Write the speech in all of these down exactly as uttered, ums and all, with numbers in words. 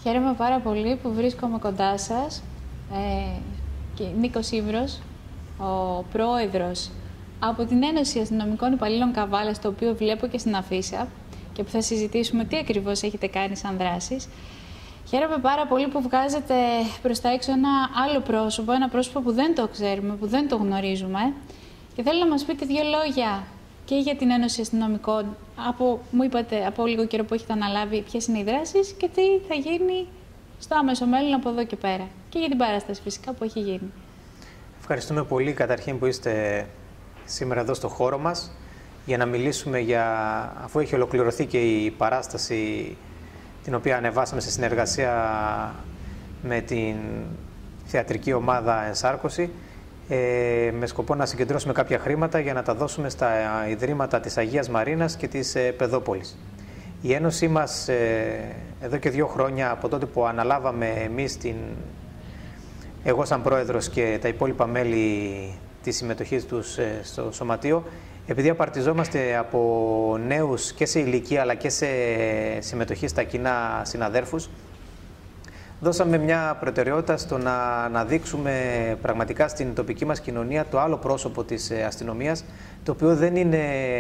Χαίρομαι πάρα πολύ που βρίσκομαι κοντά σας. Ε, και Νίκος Ήμρος, ο πρόεδρος από την Ένωση Αστυνομικών Υπαλλήλων Καβάλας, το οποίο βλέπω και στην αφίσα και που θα συζητήσουμε τι ακριβώς έχετε κάνει σαν δράσεις. Χαίρομαι πάρα πολύ που βγάζετε προς τα έξω ένα άλλο πρόσωπο, ένα πρόσωπο που δεν το ξέρουμε, που δεν το γνωρίζουμε. Και θέλω να μας πείτε δύο λόγια και για την Ένωση Αστυνομικών. Από, μου είπατε από λίγο καιρό που έχετε αναλάβει ποιες είναι οι δράσεις και τι θα γίνει στο άμεσο μέλλον από εδώ και πέρα. Και για την παράσταση φυσικά που έχει γίνει. Ευχαριστούμε πολύ καταρχήν που είστε σήμερα εδώ στο χώρο μας για να μιλήσουμε για, αφού έχει ολοκληρωθεί και η παράσταση την οποία ανεβάσαμε σε συνεργασία με την θεατρική ομάδα Ενσάρκωση, ε, με σκοπό να συγκεντρώσουμε κάποια χρήματα για να τα δώσουμε στα Ιδρύματα της Αγίας Μαρίνας και της ε, Παιδόπολης. Η Ένωσή μας ε, εδώ και δύο χρόνια από τότε που αναλάβαμε εμείς την, εγώ σαν πρόεδρος και τα υπόλοιπα μέλη της συμμετοχής τους ε, στο Σωματείο, επειδή απαρτιζόμαστε από νέους και σε ηλικία αλλά και σε συμμετοχή στα κοινά συναδέρφους, δώσαμε μια προτεραιότητα στο να, να δείξουμε πραγματικά στην τοπική μας κοινωνία το άλλο πρόσωπο της αστυνομίας, το οποίο δεν είναι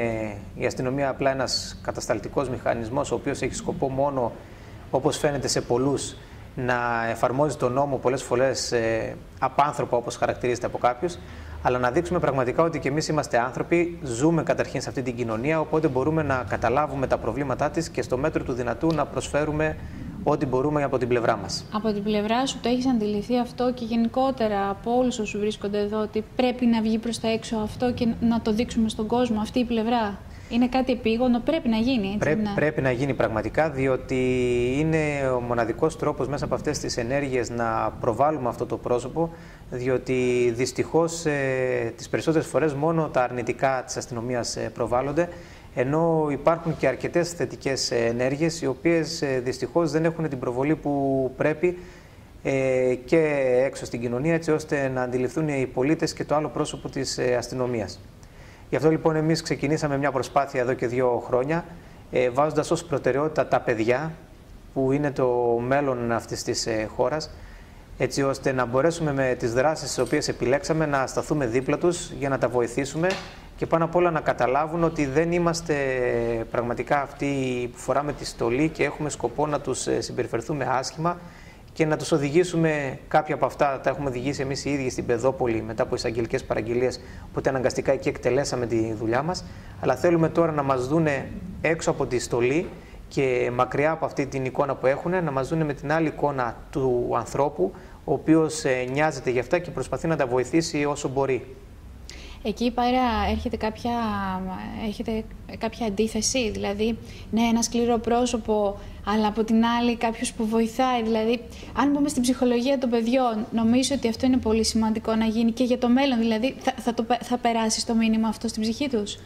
η αστυνομία απλά ένας κατασταλτικός μηχανισμός, ο οποίος έχει σκοπό μόνο, όπως φαίνεται σε πολλούς, να εφαρμόζει τον νόμο πολλές φορές ε, απάνθρωπα, όπως χαρακτηρίζεται από κάποιους, αλλά να δείξουμε πραγματικά ότι και εμείς είμαστε άνθρωποι, ζούμε καταρχήν σε αυτή την κοινωνία, οπότε μπορούμε να καταλάβουμε τα προβλήματά της και στο μέτρο του δυνατού να προσφέρουμε ό,τι μπορούμε από την πλευρά μας. Από την πλευρά σου το έχεις αντιληφθεί αυτό και γενικότερα από όλους όσους βρίσκονται εδώ, ότι πρέπει να βγει προς τα έξω αυτό και να το δείξουμε στον κόσμο, αυτή η πλευρά? Είναι κάτι επίγονο, πρέπει να γίνει, έτσι? Πρέπει, να... πρέπει να γίνει πραγματικά, διότι είναι ο μοναδικός τρόπος μέσα από αυτές τις ενέργειες να προβάλλουμε αυτό το πρόσωπο, διότι δυστυχώς ε, τις περισσότερες φορές μόνο τα αρνητικά της αστυνομίας ε, προβάλλονται, ενώ υπάρχουν και αρκετές θετικές ενέργειες, οι οποίες ε, δυστυχώς δεν έχουν την προβολή που πρέπει ε, και έξω στην κοινωνία, έτσι ώστε να αντιληφθούν οι πολίτες και το άλλο πρόσωπο της ε, αστυνομίας. Γι' αυτό λοιπόν εμείς ξεκινήσαμε μια προσπάθεια εδώ και δύο χρόνια, ε, βάζοντας ως προτεραιότητα τα παιδιά, που είναι το μέλλον αυτής της ε, χώρας, έτσι ώστε να μπορέσουμε με τις δράσεις τις οποίες επιλέξαμε να σταθούμε δίπλα τους για να τα βοηθήσουμε και πάνω απ' όλα να καταλάβουν ότι δεν είμαστε πραγματικά αυτοί που φοράμε τη στολή και έχουμε σκοπό να τους συμπεριφερθούμε άσχημα και να τους οδηγήσουμε. Κάποια από αυτά τα έχουμε οδηγήσει εμείς οι ίδιοι στην Παιδόπολη μετά από εισαγγελικές παραγγελίες, οπότε αναγκαστικά εκεί εκτελέσαμε τη δουλειά μας. Αλλά θέλουμε τώρα να μας δούνε έξω από τη στολή και μακριά από αυτή την εικόνα που έχουν, να μας δούνε με την άλλη εικόνα του ανθρώπου, ο οποίος νοιάζεται γι' αυτά και προσπαθεί να τα βοηθήσει όσο μπορεί. Εκεί πέρα έρχεται κάποια, έρχεται κάποια αντίθεση, δηλαδή, ναι, ένα σκληρό πρόσωπο, αλλά από την άλλη κάποιος που βοηθάει. Δηλαδή, αν μπούμε στην ψυχολογία των παιδιών, νομίζω ότι αυτό είναι πολύ σημαντικό να γίνει και για το μέλλον. Δηλαδή, θα, θα, το, θα περάσει το μήνυμα αυτό στην ψυχή τους.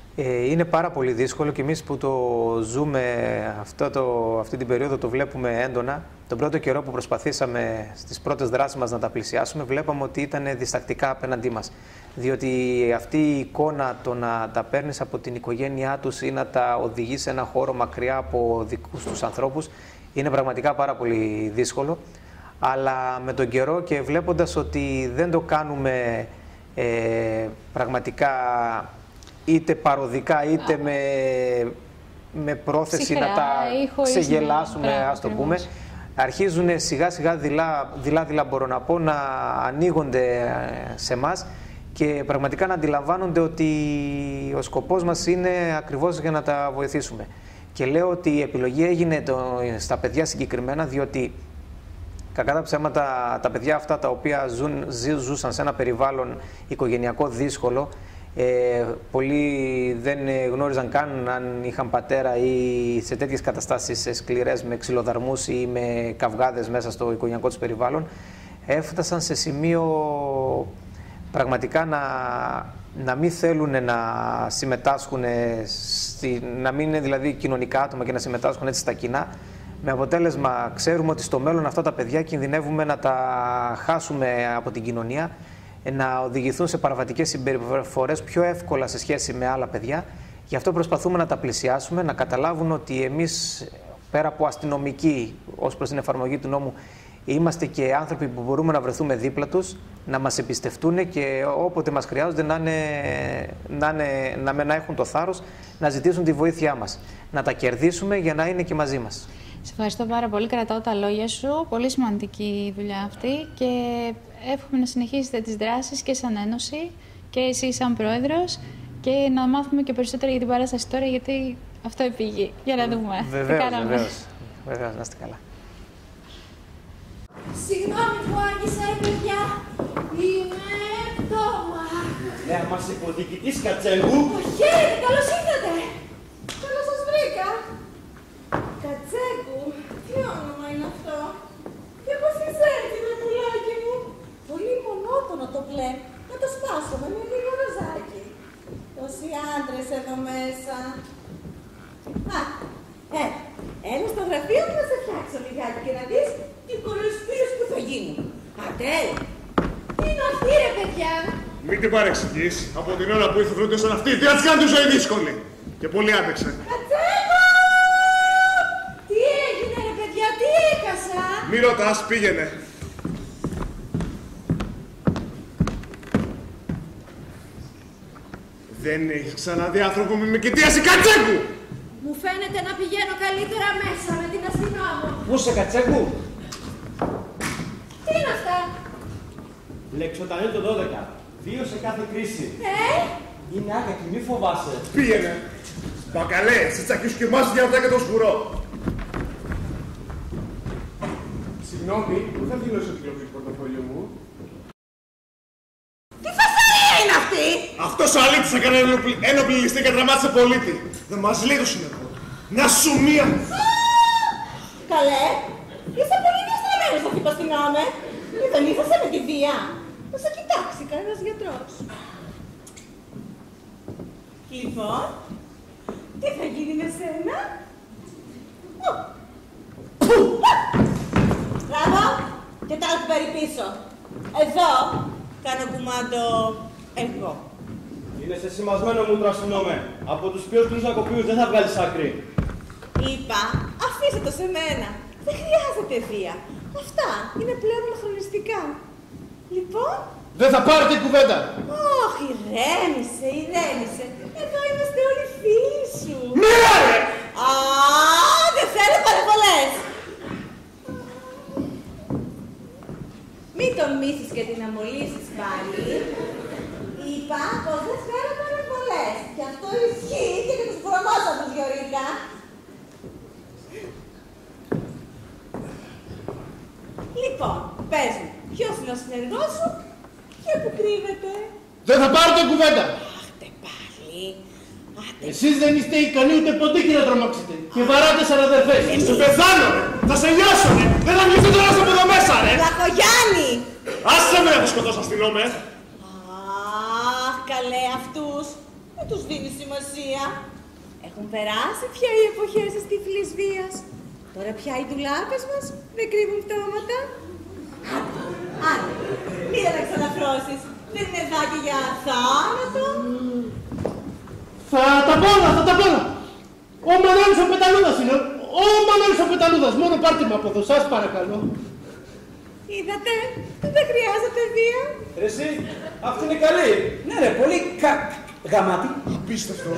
Ε, είναι πάρα πολύ δύσκολο και εμείς που το ζούμε αυτό το, αυτή την περίοδο το βλέπουμε έντονα. Τον πρώτο καιρό που προσπαθήσαμε στις πρώτες δράσεις μας να τα πλησιάσουμε, βλέπαμε ότι ήταν διστακτικά απέναντί μας. Διότι αυτή η εικόνα, το να τα παίρνεις από την οικογένειά τους ή να τα οδηγείς σε ένα χώρο μακριά από δικούς τους ανθρώπους, είναι πραγματικά πάρα πολύ δύσκολο. Αλλά με τον καιρό και βλέποντας ότι δεν το κάνουμε ε, πραγματικά είτε παροδικά είτε με, με πρόθεση Συχερά, να τα ξεγελάσουμε, να... ας το πούμε, αρχίζουν σιγά σιγά δειλά, δειλά, δειλά μπορώ να πω, να ανοίγονται σε εμάς και πραγματικά να αντιλαμβάνονται ότι ο σκοπός μας είναι ακριβώς για να τα βοηθήσουμε. Και λέω ότι η επιλογή έγινε το, στα παιδιά συγκεκριμένα, διότι κακά τα ψέματα τα παιδιά αυτά τα οποία ζουν, ζούσαν σε ένα περιβάλλον οικογενειακό δύσκολο, Ε, πολλοί δεν γνώριζαν καν αν είχαν πατέρα ή σε τέτοιες καταστάσεις σκληρές με ξυλοδαρμούς ή με καυγάδες μέσα στο οικογενειακό τους περιβάλλον, έφτασαν σε σημείο πραγματικά να, να μην θέλουν να συμμετάσχουν, στη, να μην είναι δηλαδή κοινωνικά άτομα και να συμμετάσχουν έτσι στα κοινά, με αποτέλεσμα ξέρουμε ότι στο μέλλον αυτά τα παιδιά κινδυνεύουμε να τα χάσουμε από την κοινωνία, να οδηγηθούν σε παραβατικές συμπεριφορές πιο εύκολα σε σχέση με άλλα παιδιά. Γι' αυτό προσπαθούμε να τα πλησιάσουμε, να καταλάβουν ότι εμείς πέρα από αστυνομικοί ως προς την εφαρμογή του νόμου, είμαστε και άνθρωποι που μπορούμε να βρεθούμε δίπλα τους, να μας εμπιστευτούν και όποτε μας χρειάζονται να, είναι, να, είναι, να, να έχουν το θάρρος να ζητήσουν τη βοήθειά μας. Να τα κερδίσουμε για να είναι και μαζί μας. Σε ευχαριστώ πάρα πολύ. Κρατάω τα λόγια σου. Πολύ σημαντική η δουλειά αυτή και εύχομαι να συνεχίσετε τις δράσεις και σαν Ένωση και εσύ σαν Πρόεδρος και να μάθουμε και περισσότερα για την παράσταση τώρα, γιατί αυτό επήγει. Για να δούμε. Βεβαίως, βεβαίως. Βεβαίως, να είστε καλά. Συγγνώμη που άγγισα, η παιδιά. Είμαι πτώμα. Νέα μας υποδιοικητής Κατσέγου. Χαίρετε, καλώς ήρθατε. Καλώς σας βρήκα. Κατσέγου, τι όνομα είναι αυτό? Και πώς είσαι έρθει με πουλάκι μου? Πολύ μονότονο το μπλε. Να το σπάσουμε με λίγο ροζάκι. Τόσοι άντρες εδώ μέσα. Α, ε, έλα στο γραφείο μου να σε φτιάξω λιγάκι και να δεις τι κοροϊδίες που θα γίνουν. Αντέλ, τι είναι αυτή ρε παιδιά? Μην την παρεξηγείς. Από την ώρα που ήρθε βρούτε σαν αυτή, τι θα της κάνει τη ζωή δύσκολη. Και πολύ άντεξε. Κατσέγου! Τι έγινε ρε παιδιά, τι έκασα? Μη ρωτάς, πήγαινε. Δεν έχεις ξαναδεί άνθρωπο με μικητίαση, Κατσέγου! Μου φαίνεται να πηγαίνω καλύτερα μέσα με την αστυνόμο. Πού είσαι, Κατσέγου? Τι είναι αυτά? Λεξοτανείο το δώδεκα. Δύο σε κάθε κρίση. Ε? Είναι άκακη, μη φοβάσαι. Πήγαινε. Μπακαλέ, σε τσακίσου και εμάς για αυτά και το σκουρό. Συγγνώμη, πού θα δηλώσω την κλοπή του πορτοφόλιου μου? Τι φασαρία είναι αυτή? Αυτός ο αλήτης έκανε ένοπλη ληστεία και δραμάτισε πολίτη. Δεν μας λέει το συνεχό. Μια σουμία. Καλέ, είσαι πολύ διαστραμμένος αυτή που αστυνάμε. Δεν ήρθασε με τη βία. Να σε κοιτάξει κανένας γιατρός. Λοιπόν, τι θα γίνει με σένα? Μπράβο, και τα άλλο περί πίσω. Εδώ κάνω κουμάντο εγώ. Είναι σε σημασμένο μούτρο, αστυνόμε. Από τους ποιους κλουσακοποιούς δεν θα βγάλεις άκρη. Είπα, αφήστε το σε μένα. Δεν χρειάζεται βία. Αυτά είναι πλέον αναχρονιστικά. Λοιπόν... Δεν θα πάρετε κουβέντα. Όχι, ηρέμησε, ηρέμησε. Εδώ είμαστε όλοι φίλοι σου. Μίλα ρε! Α, δεν θέλω παρεμβολές. Μην τον μίσεις και την αμολύσεις πάλι. Είπα πως δεν θέλω παρεμβολές. Και αυτό ισχύει και για τους προνόσατους, Γιωρίκα. Λοιπόν, πες μου, ποιος είναι ο συνεργός σου και πού κρύβεται? Δεν θα πάρετε κουβέντα. Αχτε πάλι. Αχτε. Εσείς δεν είστε ικανοί ούτε ποντίκι να τρομάξετε. Και βαράτε σαν αδερφές. Σε πεθάνω ρε! Θα σε λιώσω ρε! Δεν θα βγείτε τώρα από εδώ μέσα ρε! Λακογιάννη! Άσε με να τους σκοτώσω, αστυνόμε! Αχ, καλέ αυτούς. Δεν τους δίνει σημασία. Έχουν περάσει πια οι εποχές της τυφλής βίας. Τώρα πια οι ντουλάπες μας δεν κρύβουν πτώματα. Άντε, άντε, μην τα ξαναφρώσεις. Δεν είναι δάκι για θάνατο. Θα τα πώνα, θα τα πώνα. Ο Μανώλης ο Πεταλούδας είναι. Ο Μανώλης ο Πεταλούδας. Μόνο πάρτε με από εδώ, σας παρακαλώ. Είδατε, δεν χρειάζεται βία. Ρε εσύ, αυτή είναι καλή. Ναι ρε, πολύ κα... γαμάτι. Απίστευτο.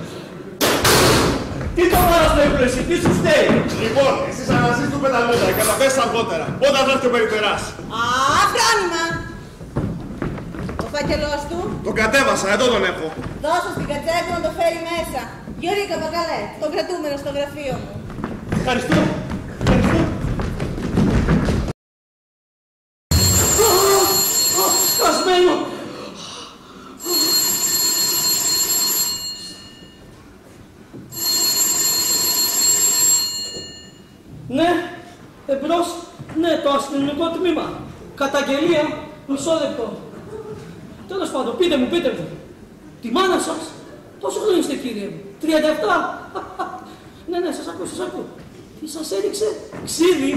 Τι το βάρος το έπλες, τι σου φταίει. Λοιπόν, εσείς αναζείς του πεταλούδα και θα πες αργότερα. Όταν θα έρθει ο περιπτεράς. Α, φρόνημα. Ο φάκελός του. Τον κατέβασα, εδώ τον έχω. Δώσε στην Κατσέγου να το φέρει μέσα. Γιωρίκα, Πακαλέ, τον κρατούμενο στο γραφείο μου. Ευχαριστώ. Ευχαριστώ. Σκασμένο. Ναι, εμπρός, ναι, το αστυνομικό τμήμα. Καταγγελία, μισό λεπτό. Τέλος πάντων, πείτε μου, πείτε μου. Τη μάνα σας, πόσο χρόνο είστε κύριε μου, τριάντα επτά. Ναι, ναι, σας ακούω, σας ακούω. Τι σας έριξε, ξύδι.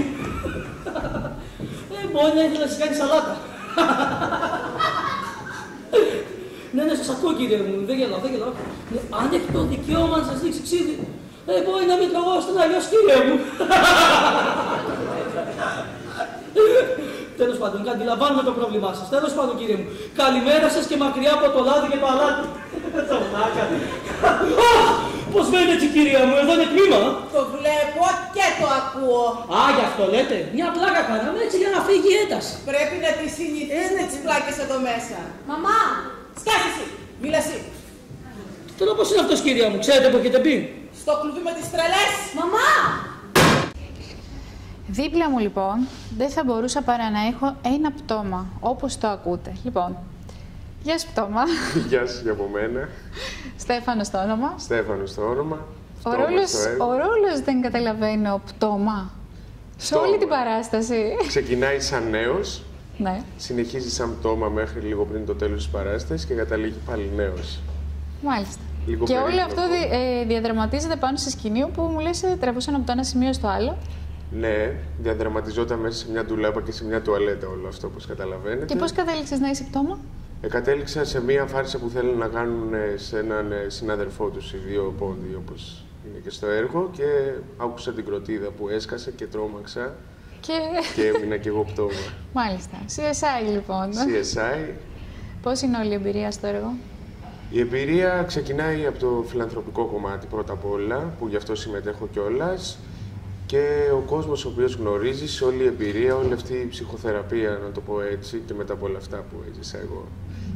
Ε, μπορεί να ήθελε να σας κάνει σαλάτα. Ναι, ναι, σας ακούω κύριε μου, δεν γελάω, δεν γελάω. Ναι, αν έχει το δικαίωμα να σας δείξει ξύδι, Ε, μπορεί να μην τρογώσουν αλλιώς, κύριε μου. Τέλος πάντων, αντιλαμβάνουμε το πρόβλημά σας. Τέλος πάντων, κύριε μου. Καλημέρα σας και μακριά από το λάδι και το αλάτι. Πώς μένετε έτσι, κυρία μου, εδώ είναι τμήμα. Το βλέπω και το ακούω. Α, γι' αυτό λέτε. Μια πλάκα κάναμε έτσι για να φύγει η ένταση. Πρέπει να τη συνηθίσετε τις πλάκες εδώ μέσα. Μαμά! Σκάσε εσύ! Μίλα εσύ! Τώρα πώς είναι αυτός, κυρία μου, ξέρετε που έχετε μπει. Στο κλουβί με τις τρελές! Μαμά! Δίπλα μου λοιπόν δεν θα μπορούσα παρά να έχω ένα πτώμα, όπως το ακούτε. Λοιπόν, γεια σου πτώμα. Γεια σου και από μένα. Στέφανος το όνομα. Στέφανος το όνομα. Ο ρόλος, ο ρόλος δεν καταλαβαίνω πτώμα. Σε όλη την παράσταση. Ξεκινάει σαν νέος, ναι. Συνεχίζει σαν πτώμα μέχρι λίγο πριν το τέλος της παράστασης και καταλήγει πάλι νέος. Μάλιστα. Λίγο και όλο αυτό δι, ε, διαδραματίζεται πάνω σε σκηνή που μου λες τραβούσαν από το ένα σημείο στο άλλο. Ναι, διαδραματιζόταν μέσα σε μια ντουλάπα και σε μια τουαλέτα όλο αυτό, όπως καταλαβαίνετε. Και πώς κατέληξες να είσαι πτώμα? Ε, κατέληξα σε μια φάρσα που θέλουν να κάνουν σε έναν συνάδελφό τους, οι δύο πόντοι, όπως είναι και στο έργο, και άκουσα την κροτίδα που έσκασε και τρόμαξα και, και έμεινα κι εγώ πτώμα. Μάλιστα. σι ες άι λοιπόν. σι ες άι. Πώς είναι όλη η εμπειρία στο έργο? Η εμπειρία ξεκινάει από το φιλανθρωπικό κομμάτι πρώτα απ' όλα, που γι' αυτό συμμετέχω κιόλας, και ο κόσμος ο οποίος γνωρίζει σε όλη η εμπειρία, όλη αυτή η ψυχοθεραπεία, να το πω έτσι, και μετά από όλα αυτά που έζησα εγώ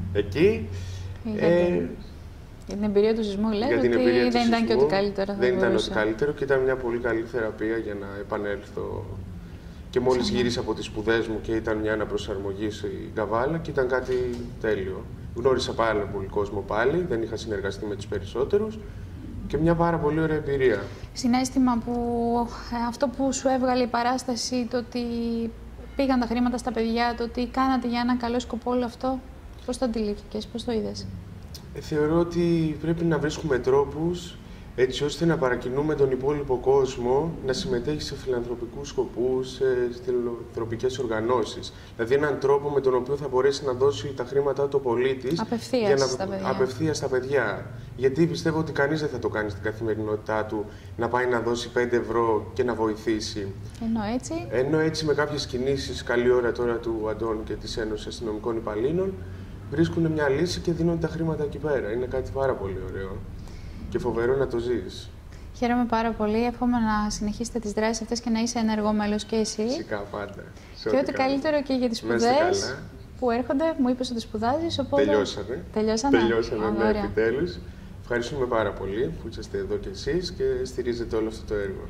εκεί. Για, ε, την, για την εμπειρία του σεισμού λέτε ότι δεν σεισμού, ήταν και ό,τι καλύτερο. Δεν ήταν ό,τι καλύτερο και ήταν μια πολύ καλή θεραπεία για να επανέλθω. Και μόλις Ξανά. γύρισα από τις σπουδές μου και ήταν μια αναπροσαρμογή στην Καβάλα και ήταν κάτι τέλειο. Γνώρισα πάρα πολύ κόσμο πάλι, δεν είχα συνεργαστεί με τους περισσότερους και μια πάρα πολύ ωραία εμπειρία. Συναίσθημα που αυτό που σου έβγαλε η παράσταση, το ότι πήγαν τα χρήματα στα παιδιά, το ότι κάνατε για έναν καλό σκοπό όλο αυτό, πώς το αντιλήφθηκες, πώς το είδες? Ε, θεωρώ ότι πρέπει να βρίσκουμε τρόπους έτσι ώστε να παρακινούμε τον υπόλοιπο κόσμο να συμμετέχει σε φιλανθρωπικούς σκοπούς, σε φιλανθρωπικές οργανώσεις. Δηλαδή έναν τρόπο με τον οποίο θα μπορέσει να δώσει τα χρήματά του ο πολίτης απευθείας για να... στα παιδιά. Απευθείας στα παιδιά. Γιατί πιστεύω ότι κανείς δεν θα το κάνει στην καθημερινότητά του να πάει να δώσει πέντε ευρώ και να βοηθήσει. Ενώ έτσι... Ενώ έτσι με κάποιες κινήσεις, καλή ώρα τώρα του Αντών και της Ένωσης Αστυνομικών Υπαλλήλων, βρίσκουν μια λύση και δίνουν τα χρήματα εκεί πέρα. Είναι κάτι πάρα πολύ ωραίο. Και φοβερό να το ζεις. Χαίρομαι πάρα πολύ. Εύχομαι να συνεχίσετε τις δράσεις αυτές και να είσαι ενεργό μέλος και εσύ. Φυσικά, πάντα. Και ό,τι καλύτερο και για τις σπουδές που έρχονται. Μου είπες ότι σπουδάζεις, οπότε... Τελειώσανε. Τελειώσανε. Τελειώσανε, ναι, επιτέλους. Ευχαριστούμε πάρα πολύ που είσαστε εδώ κι εσείς και στηρίζετε όλο αυτό το έργο.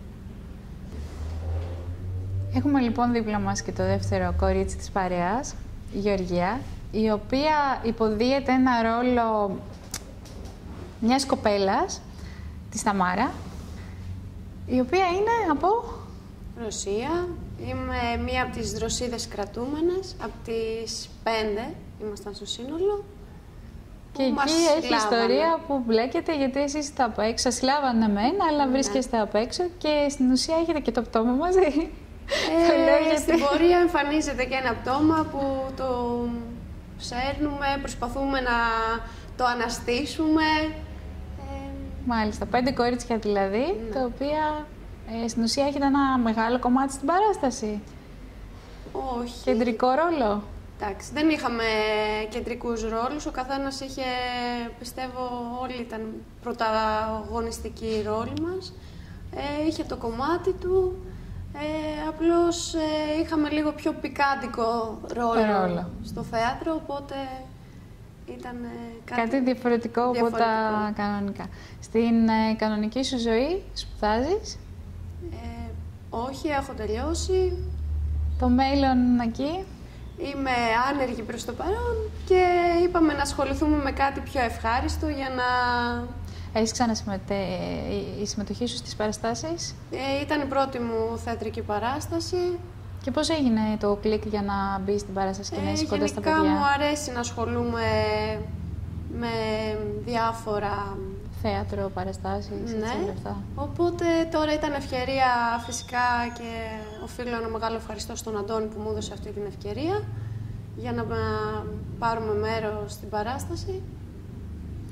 Έχουμε λοιπόν δίπλα μας και το δεύτερο κορίτσι της παρέας, η Γεωργία, η οποία υποδίεται ένα ρόλο μιας κοπέλας, τη Σταμάρα, η οποία είναι από... Ρωσία. Είμαι μία από τις Ρωσίδες κρατούμενες, από τις πέντε ήμασταν στο σύνολο. Και εκεί έχει λάβανε. Ιστορία που μπλέκεται, γιατί εσείς είστε από έξω, σας λάβανε μένα, αλλά ναι. βρίσκεστε από έξω και στην ουσία έχετε και το πτώμα μαζί. Ε, στην πορεία εμφανίζεται και ένα πτώμα που το σέρνουμε, προσπαθούμε να το αναστήσουμε. Μάλιστα, πέντε κορίτσια δηλαδή, ναι. τα οποία ε, στην ουσία έχετε ένα μεγάλο κομμάτι στην παράσταση. Όχι. Κεντρικό ρόλο. Εντάξει, δεν είχαμε κεντρικούς ρόλους, ο καθένας είχε, πιστεύω όλοι ήταν πρωταγωνιστικοί οι ρόλοι μας. Ε, είχε το κομμάτι του, ε, απλώς ε, είχαμε λίγο πιο πικάντικο ρόλο, ρόλο στο θέατρο, οπότε... Ήταν κάτι, κάτι διαφορετικό, διαφορετικό από τα κανονικά. Στην ε, κανονική σου ζωή σπουδάζεις? Ε, όχι, έχω τελειώσει. Το μέλλον εκεί? Είμαι άνεργη προς το παρόν και είπαμε να ασχοληθούμε με κάτι πιο ευχάριστο για να... Έχεις ξανασυμμετέ... η συμμετοχή σου στις παραστάσεις? Ε, ήταν η πρώτη μου θεατρική παράσταση. Και πώς έγινε το κλικ για να μπει στην παράσταση και να είσαι κοντά στα παιδιά? Γενικά μου αρέσει να ασχολούμαι με διάφορα... θέατρο, παραστάσεις, ναι. έτσι όλα αυτά. Οπότε τώρα ήταν ευκαιρία φυσικά και οφείλω ένα μεγάλο ευχαριστώ στον Αντώνη που μου έδωσε αυτή την ευκαιρία για να πάρουμε μέρος στην παράσταση.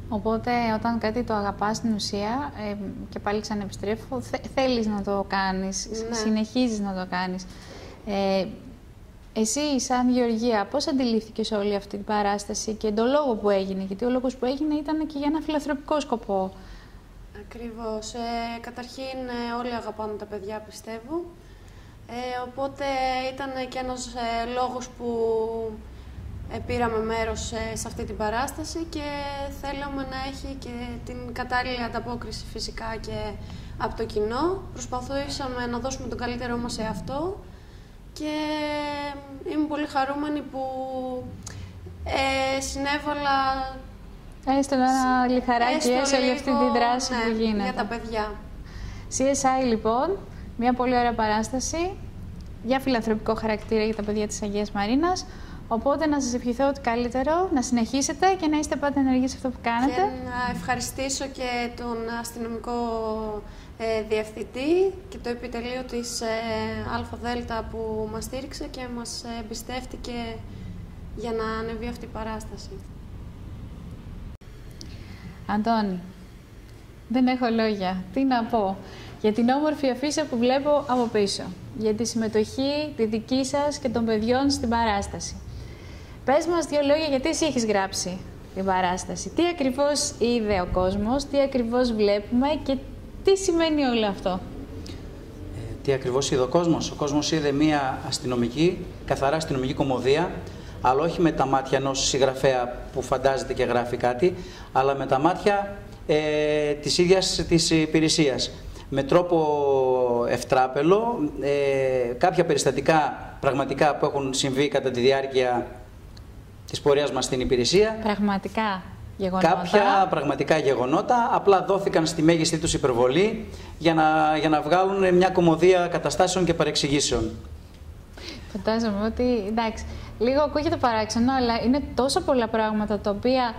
Οπότε όταν κάτι το αγαπάς στην ουσία, ε, και πάλι ξαναεπιστρέφω, θε, θέλεις να το κάνεις, Ναι. συνεχίζεις να το κάνεις. Ε, εσύ, σαν Γεωργία, πώς αντιλήφθηκες όλη αυτή την παράσταση και τον λόγο που έγινε? Γιατί ο λόγος που έγινε ήταν και για ένα φιλανθρωπικό σκοπό. Ακριβώς. Ε, καταρχήν ε, όλοι αγαπάμε τα παιδιά, πιστεύω. Ε, οπότε ήταν και ένας ε, λόγος που ε, πήραμε μέρος ε, σε αυτή την παράσταση και θέλαμε να έχει και την κατάλληλη ανταπόκριση φυσικά και από το κοινό. Προσπαθούσαμε να δώσουμε τον καλύτερό μας σε αυτό και είμαι πολύ χαρούμενη που ε, συνέβαλα Έστω ένα λιθαράκι σε όλη αυτή τη δράση ναι, που γίνεται. για τα παιδιά. σι ες άι λοιπόν, μια πολύ ωραία παράσταση για φιλανθρωπικό χαρακτήρα για τα παιδιά της Αγίας Μαρίνας. Οπότε να σας ευχηθώ ότι καλύτερο, να συνεχίσετε και να είστε πάντα ενεργοί σε αυτό που κάνετε. Και να ευχαριστήσω και τον αστυνομικό ε, διευθυντή και το επιτελείο της ε, ΑΔ που μας στήριξε και μας εμπιστεύτηκε για να ανεβεί αυτή η παράσταση. Αντώνη, δεν έχω λόγια. Τι να πω για την όμορφη αφίσα που βλέπω από πίσω. Για τη συμμετοχή, τη δική σας και των παιδιών στην παράσταση. Πες μας δύο λόγια γιατί εσύ έχεις γράψει την παράσταση. Τι ακριβώς είδε ο κόσμος, τι ακριβώς βλέπουμε και τι σημαίνει όλο αυτό. Ε, τι ακριβώς είδε ο κόσμος. Ο κόσμος είδε μία αστυνομική, καθαρά αστυνομική κωμωδία, αλλά όχι με τα μάτια ενός συγγραφέα που φαντάζεται και γράφει κάτι, αλλά με τα μάτια ε, της ίδιας της υπηρεσίας. Με τρόπο ευτράπελο, ε, κάποια περιστατικά πραγματικά που έχουν συμβεί κατά τη διάρκεια της πορείας μας στην υπηρεσία. Πραγματικά γεγονότα. Κάποια πραγματικά γεγονότα, απλά δόθηκαν στη μέγιστη τους υπερβολή για να, για να βγάλουν μια κωμωδία καταστάσεων και παρεξηγήσεων. Φαντάζομαι ότι, εντάξει, λίγο ακούγεται παράξενο, αλλά είναι τόσο πολλά πράγματα τα οποία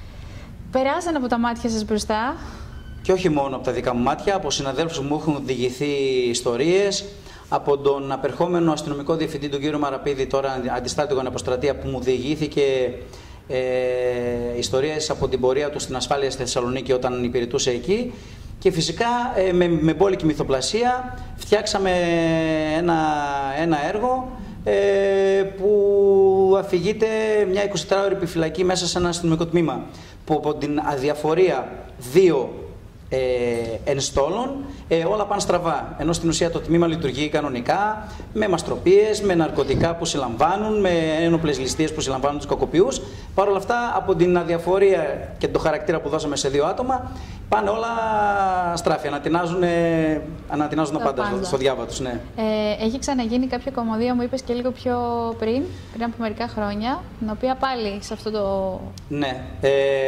περάσαν από τα μάτια σας μπροστά. Και όχι μόνο από τα δικά μου μάτια, από συναδέλφους που μου έχουν διηγηθεί ιστορίες, από τον απερχόμενο αστυνομικό διευθυντή, τον κύριο Μαραπίδη, τώρα αντιστράτηγο αναποστρατεία, που μου διηγήθηκε ε, ιστορίες από την πορεία του στην ασφάλεια στη Θεσσαλονίκη όταν υπηρετούσε εκεί. Και φυσικά ε, με, με μπόλικη μυθοπλασία φτιάξαμε ένα, ένα έργο ε, που αφηγείται μια εικοσιτετράωρη επιφυλακή μέσα σε ένα αστυνομικό τμήμα, που από την αδιαφορία δύο ε, ενστόλων ε, όλα πάνε στραβά. Ενώ στην ουσία το τμήμα λειτουργεί κανονικά, με μαστροπίες, με ναρκωτικά που συλλαμβάνουν, με ένοπλες ληστείες που συλλαμβάνουν τους κακοποιούς. Παρ' όλα αυτά, από την αδιαφορία και το χαρακτήρα που δώσαμε σε δύο άτομα, πάνε όλα στράφη, ανατινάζουν, ανατινάζουν τα πάντα, πάντα στο, στο διάβα τους. Ναι. Ε, έχει ξαναγίνει κάποια κωμωδία, μου είπες και λίγο πιο πριν, πριν από μερικά χρόνια, την οποία πάλι σε αυτό το, ναι. ε,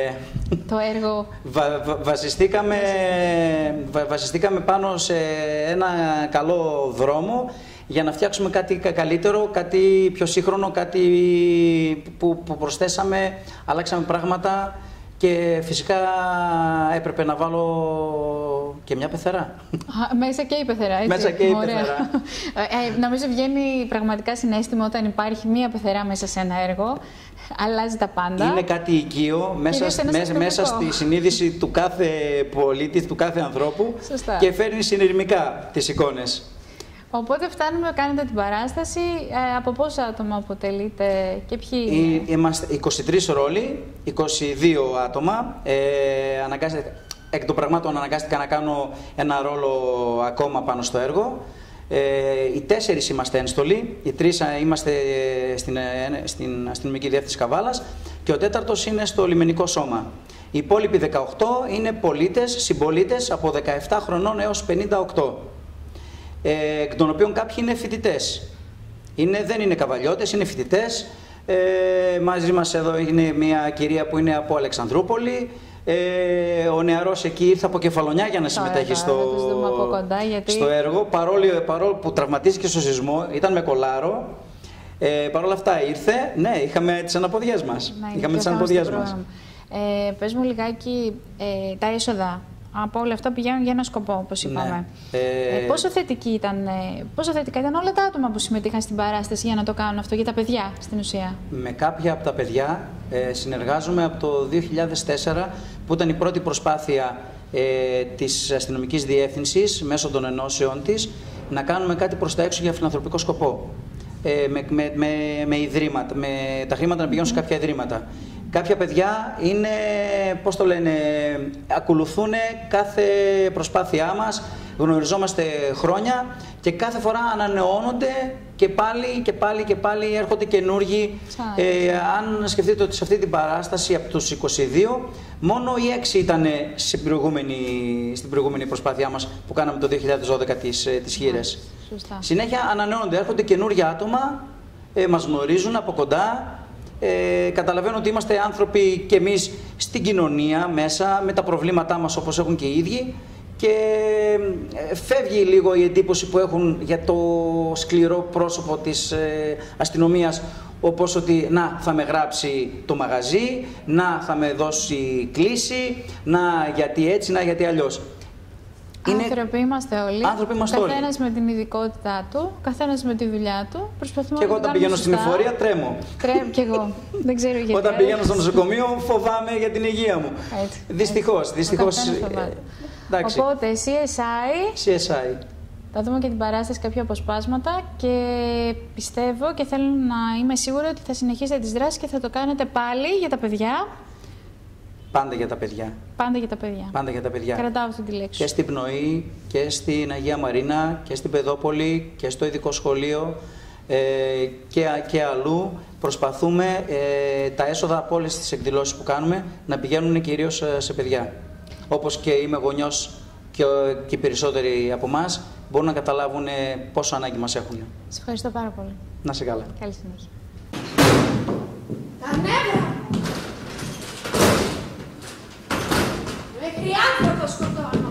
το έργο... Βα, βα, βασιστήκαμε, βα, βασιστήκαμε πάνω σε ένα καλό δρόμο για να φτιάξουμε κάτι καλύτερο, κάτι πιο σύγχρονο, κάτι που, που προσθέσαμε, αλλάξαμε πράγματα. Και φυσικά έπρεπε να βάλω και μια πεθερά. Α, μέσα και η πεθερά, έτσι. Μέσα και η πεθερά. ε, νομίζω βγαίνει πραγματικά συναίσθημα όταν υπάρχει μία πεθερά μέσα σε ένα έργο. Αλλάζει τα πάντα. Είναι κάτι οικείο μέσα, μέσα, μέσα στη συνείδηση του κάθε πολίτη, του κάθε ανθρώπου. Σωστά. Και φέρνει συνειρμικά τις εικόνες. Οπότε φτάνουμε, κάνετε την παράσταση. Ε, από πόσα άτομα αποτελείτε και ποιοι είναι? Είμαστε είκοσι τρεις ρόλοι, είκοσι δύο άτομα. Ε, εκ των πραγμάτων αναγκάστηκα να κάνω ένα ρόλο ακόμα πάνω στο έργο. Ε, οι τέσσερις είμαστε ένστολοι, οι τρεις είμαστε στην, στην αστυνομική διεύθυνση Καβάλας και ο τέταρτος είναι στο λιμενικό σώμα. Οι υπόλοιποι δεκαοκτώ είναι πολίτες, συμπολίτες από δεκαεπτά χρονών έως πενήντα οκτώ. Ε, εκ των οποίων κάποιοι είναι φοιτητές. Είναι, δεν είναι καβαλιώτες, είναι φοιτητές. Ε, μαζί μας εδώ είναι μια κυρία που είναι από Αλεξανδρούπολη. Ε, ο νεαρός εκεί ήρθε από Κεφαλονιά για να συμμετέχει στο, από κοντά, γιατί... στο έργο, παρόλο, παρόλο που τραυματίστηκε στο σεισμό, ήταν με κολάρο. Ε, Παρ' όλα αυτά ήρθε, ναι, είχαμε τις αναποδιές μας. Να, είχαμε τις αναποδιές μας. Ε, πες μου λιγάκι, ε, τα έσοδα από όλα αυτά πηγαίνουν για ένα σκοπό, όπως είπαμε. Ναι. Ε... Ε, πόσο, θετική ήταν, πόσο θετικά ήταν όλα τα άτομα που συμμετείχαν στην παράσταση για να το κάνουν αυτό, για τα παιδιά στην ουσία? Με κάποια από τα παιδιά ε, συνεργάζομαι από το δύο χιλιάδες τέσσερα που ήταν η πρώτη προσπάθεια ε, της αστυνομικής διεύθυνσης μέσω των ενώσεων της να κάνουμε κάτι προς τα έξω για φιλανθρωπικό σκοπό. Ε, με, με, με, με ιδρύματα, με τα χρήματα να πηγαίνουν σε κάποια ιδρύματα. Κάποια παιδιά είναι, πώς το λένε, ακολουθούν κάθε προσπάθειά μας, γνωριζόμαστε χρόνια και κάθε φορά ανανεώνονται και πάλι και πάλι και πάλι έρχονται καινούργοι. Ε, αν σκεφτείτε ότι σε αυτή την παράσταση από τους είκοσι δύο, μόνο οι έξι ήταν στην προηγούμενη, στην προηγούμενη προσπάθειά μας που κάναμε το δύο χιλιάδες δώδεκα τις, τις χήρες. Σωστά. Συνέχεια ανανεώνονται, έρχονται καινούργια άτομα, ε, μας γνωρίζουν από κοντά. Ε, καταλαβαίνω ότι είμαστε άνθρωποι και εμείς στην κοινωνία μέσα με τα προβλήματά μας όπως έχουν και οι ίδιοι και ε, φεύγει λίγο η εντύπωση που έχουν για το σκληρό πρόσωπο της ε, αστυνομίας, όπως ότι να θα με γράψει το μαγαζί, να θα με δώσει κλίση, να γιατί έτσι, να γιατί αλλιώς. Είναι... Άνθρωποι είμαστε όλοι. Άνθρωποι είμαστε όλοι. Καθένας με την ειδικότητά του, καθένας με τη δουλειά του. Προσπαθούμε και εγώ να όταν πηγαίνω στην εφορία τρέμω. Τρέμω κι εγώ. Δεν ξέρω γιατί. Όταν πηγαίνω στο νοσοκομείο φοβάμαι για την υγεία μου. Έτσι. Δυστυχώς. Δυστυχώς. Εντάξει. Οπότε, σι ες άι. σι ες άι. Θα δούμε και την παράσταση κάποια αποσπάσματα και πιστεύω και θέλω να είμαι σίγουρη ότι θα συνεχίσετε τις δράσεις και θα το κάνετε πάλι για τα παιδιά. Πάντα για τα παιδιά. Πάντα για τα παιδιά. Πάντα για τα παιδιά. Κρατάω αυτή τη λέξη. Και στην Πνοή και στην Αγία Μαρίνα και στην Παιδόπολη και στο ειδικό σχολείο ε, και, και αλλού προσπαθούμε ε, τα έσοδα από όλες τις εκδηλώσεις που κάνουμε να πηγαίνουν κυρίως σε παιδιά. Όπως και είμαι γονιός και, και οι περισσότεροι από εμάς μπορούν να καταλάβουν πόσο ανάγκη μας έχουν. Σας ευχαριστώ πάρα πολύ. Να είσαι καλά. Καλή συνέχεια. Τα νεύρα! Μέχρι άνθρωπο σκοτώνω!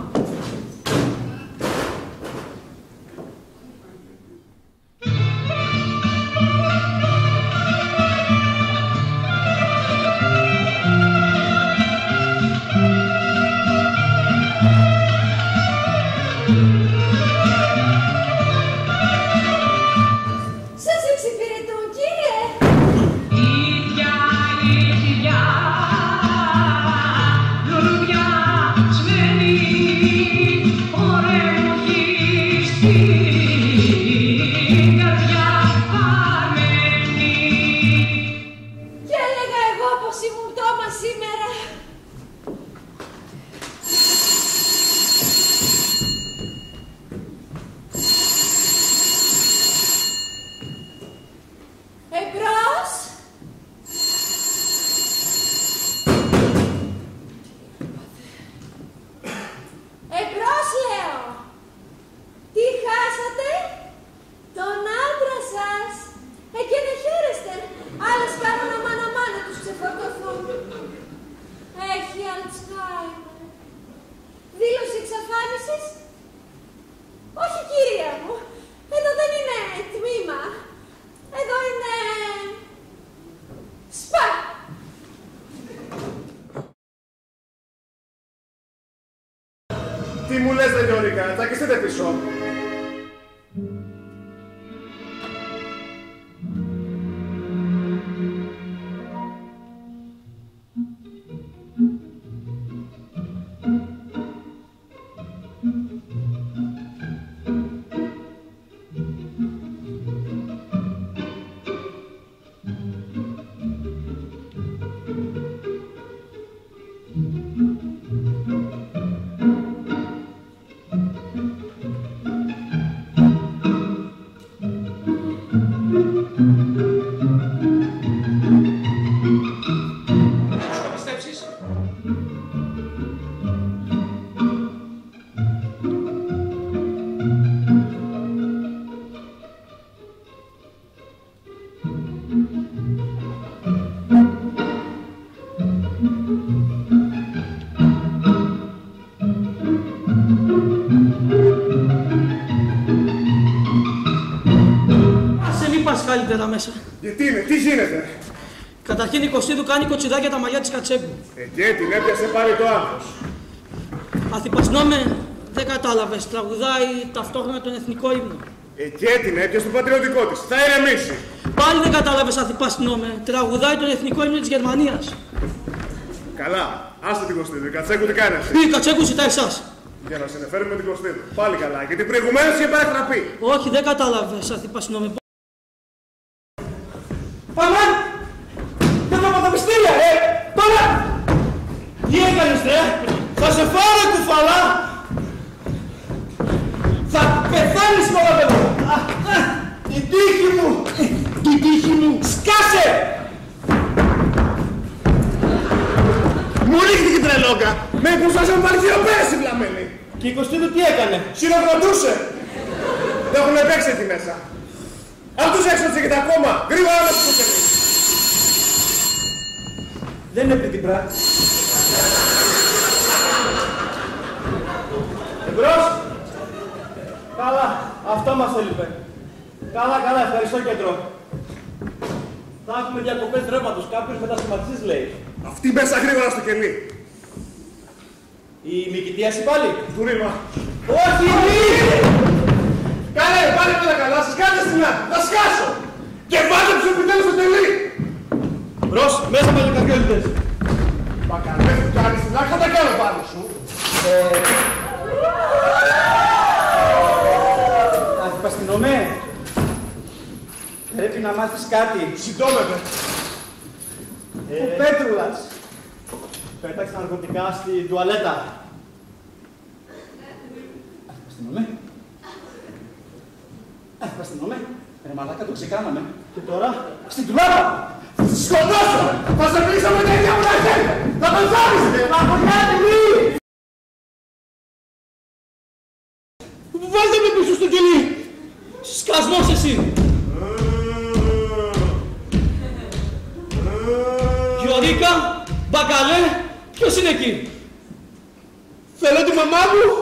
Σας εξυπηρετούν, κύριε! Ίδια, ίδια, λουλούδια, σμένη, ωραιοχή στην καρδιά παρμένη. Και έλεγα εγώ πως ήμουν τόμα σήμερα. Εμπρός! Εμπρός, λέω! Τι χάσατε? Τον άντρα σας! Ε, και να χαίρεστε! Άλλες κάνουν αμάν-αμάν να τους ξεφορτωθούν. Έχει Αλτσχάιμερ. Δήλωση εξαφάνισης? Όχι, κυρία μου. Εδώ δεν είναι τμήμα. Εδώ είναι... σπα! Τι μου λες, δε Γιώργα, τσακιστείτε πίσω. Καλύτερα μέσα. Γιατί είναι, τι γίνεται? Καταρχήν η Κωστίδου κάνει κοτσιδάκια τα μαλλιά της Κατσέμπου. Ε, και την έπιασε πάλι το άγχος. Αθυπασνώμε, δεν κατάλαβες, τραγουδάει ταυτόχρονα τον εθνικό ύμνο. Ε, και την έπιασε το πατριωτικό της, θα ηρεμήσει. Πάλι δεν κατάλαβες, Αθυπασνώμε, τραγουδάει τον εθνικό ύμνο της Γερμανίας. Καλά, Άστε την Κωστίδου. Κατσέκου τι κάνεις? Η Κατσέκου ζητά εσάς. Για να συνεφέρει με την Κωστίδου. Πάλι καλά. Γιατί προηγουμένως είχε παρατραπεί. Όχι, δεν κατάλαβες, αθήπασινόμη. Πάμε! Δεν θα παταπιστήρια, ε! Πάμε! Τι έκανες, ρε! Θα σε φάω, κουφαλά! Θα πεθάνεις μόνο, παιδί! Η τύχη μου! Η τύχη μου! Σκάσε! Μου ρίχνει και τρελόγκα! Με υποσβάσαμε πάλι χειροπέραση βλαμμένη! Και η Κωστίδου τι έκανε? Χειροκροτούσε! Δεν έχουν παίξει εκεί μέσα! Αν τους έξω τσίγεται ακόμα! Γρήγορα να τους πούκαινε! Δεν είναι πριν την πράξη. Εμπρός! Καλά, αυτό μας έλειπε. Καλά, καλά, ευχαριστώ κέντρο. Θα έχουμε διακοπές ρεύματος, κάποιος μετασχηματιστής λέει. Αυτή μέσα γρήγορα στο κελί. Η Μικητίαση πάλι. Του ρήμα. Όχι, μη! Κάνε, πάλι με τα καλά σας, κάντε στην άκρη, θα σκάσω! Και βάλτε τους επιτέλους στο τελί! Μπρος, μέσα με τους καρδιόλυτες. Μπακαλέ, που κάνεις στην άκρη, θα τα κάνω πάνω σου. Αντιπαστηνομέ, πρέπει να μάθεις κάτι. Συντόμευε. Ο Πέτρουλας πέταξε τα ναρκωτικά στην τουαλέτα. Αντιπαστηνομέ. Αντιπαστηνομέ. Ρε μαλάκα, το ξεκάναμε. Και τώρα, στην τουλάπα. Θα σε σκοτώσω! Θα σε πλήσω με τα ίδια μου τα χέρια! Θα πεθάνεις! Μα χωριάτε μη! Βάλτε με πίσω στο κελί! Σκασμός εσύ! Γιωρίκα, Μπακαλέ, ποιος είναι εκεί? Θέλω τη μαμά μου!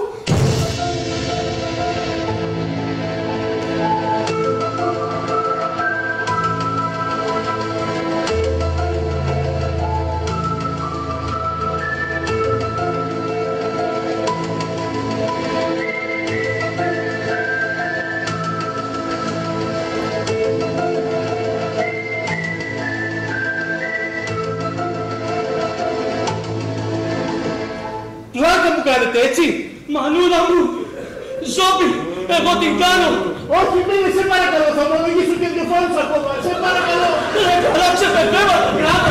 Κάνετε έτσι! Μανούλα μου! Ζόμπι! Εγώ την κάνω! Όχι, μείνε, σε παρακαλώ, θα ομολογήσω και δύο φορές ακόμα, σε παρακαλώ! Ε, καλά ξεπερδέματα, κράτα!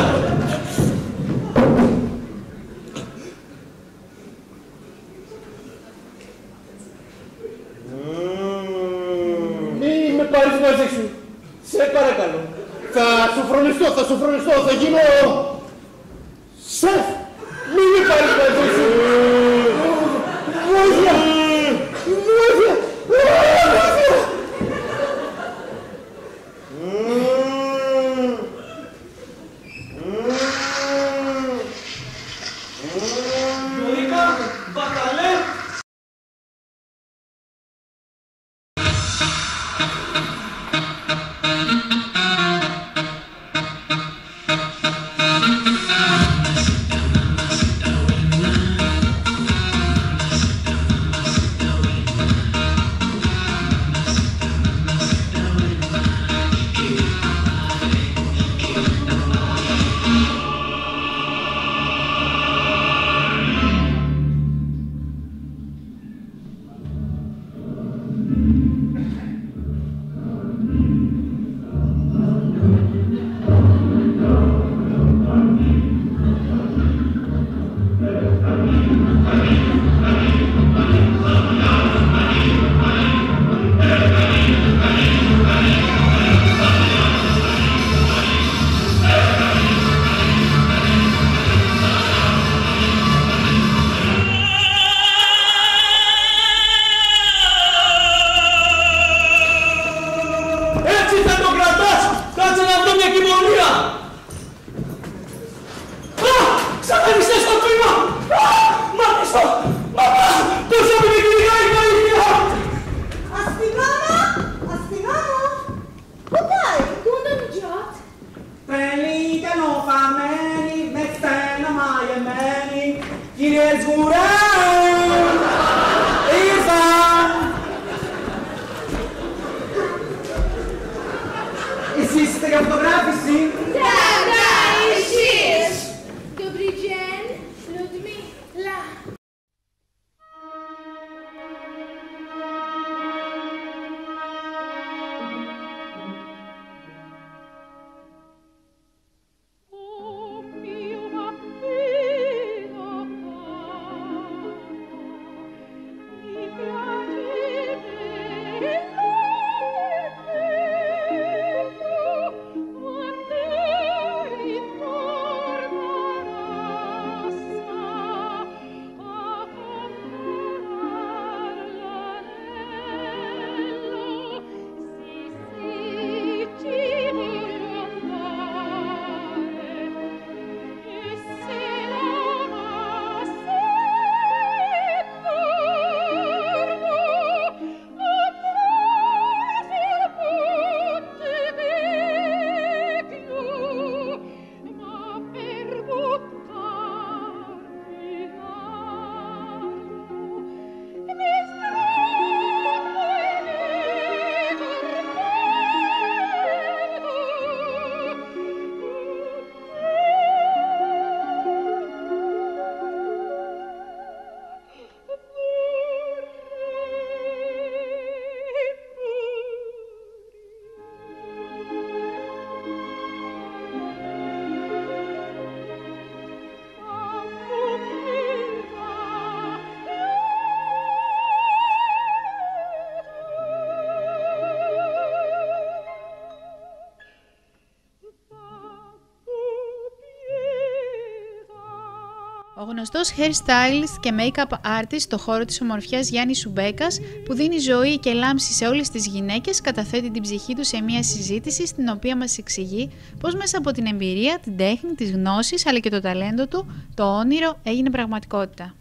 Μη με πάρεις μαζί σου, σε παρακαλώ. Θα σου φρονιστώ, θα σου φρονιστώ, θα γίνω... σεφ! Μη με πάρεις μαζί σου! Βοήθεια! Βοήθεια! Βοήθεια! Γιωρίκα, Μπακαλέ! για φωτογράφηση. Да, да, εσείς. Добрый день, Ο γνωστός hairstylist και make-up artist στο χώρο της ομορφιάς Γιάννης Σουμπέκας, που δίνει ζωή και λάμψη σε όλες τις γυναίκες, καταθέτει την ψυχή του σε μια συζήτηση στην οποία μας εξηγεί πώς μέσα από την εμπειρία, την τέχνη, τις γνώσεις αλλά και το ταλέντο του, το όνειρο έγινε πραγματικότητα.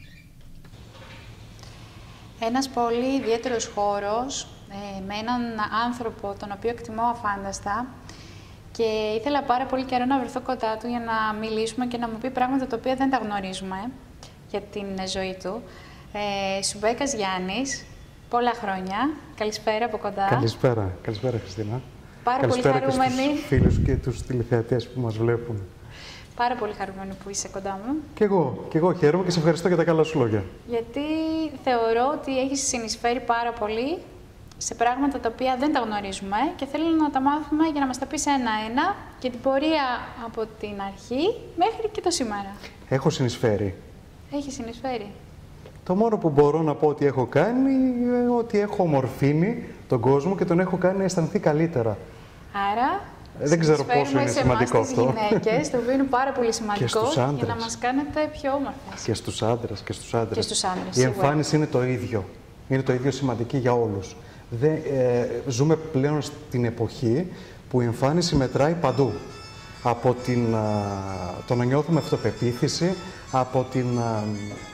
Ένας πολύ ιδιαίτερος χώρος ε, με έναν άνθρωπο τον οποίο εκτιμώ αφάνταστα. Και ήθελα πάρα πολύ καιρό να βρεθώ κοντά του για να μιλήσουμε και να μου πει πράγματα τα οποία δεν τα γνωρίζουμε για την ζωή του. Ε, Σουμπέκας Γιάννης, πολλά χρόνια. Καλησπέρα από κοντά. Καλησπέρα. Καλησπέρα, Χριστίνα. Πάρα Καλησπέρα πολύ χαρούμενη. Και στους φίλους και τους τηλεθεατές που μας βλέπουν. Πάρα πολύ χαρούμενη που είσαι κοντά μου. Κι εγώ, κι εγώ χαίρομαι και σε ευχαριστώ για τα καλά σου λόγια. Γιατί θεωρώ ότι έχεις συνεισφέρει πάρα πολύ σε πράγματα τα οποία δεν τα γνωρίζουμε και θέλω να τα μάθουμε για να μας τα πεις ένα-ένα και την πορεία από την αρχή μέχρι και το σήμερα. Έχω συνεισφέρει. Έχει συνεισφέρει. Το μόνο που μπορώ να πω ότι έχω κάνει είναι ότι έχω ομορφύνει τον κόσμο και τον έχω κάνει να αισθανθεί καλύτερα. Άρα, δεν ξέρω πόσο είναι σημαντικό αυτό. Στις γυναίκες, το οποίο είναι πάρα πολύ σημαντικό για να μας κάνετε πιο όμορφες. Και στους άντρες, και στους άντρες. Και στους άντρες, η σίγουρα. εμφάνιση είναι το ίδιο. Είναι το ίδιο σημαντική για όλους. Δεν, ε, ζούμε πλέον στην εποχή που η εμφάνιση μετράει παντού. Από την, α, το να νιώθουμε αυτοπεποίθηση, από την... Α,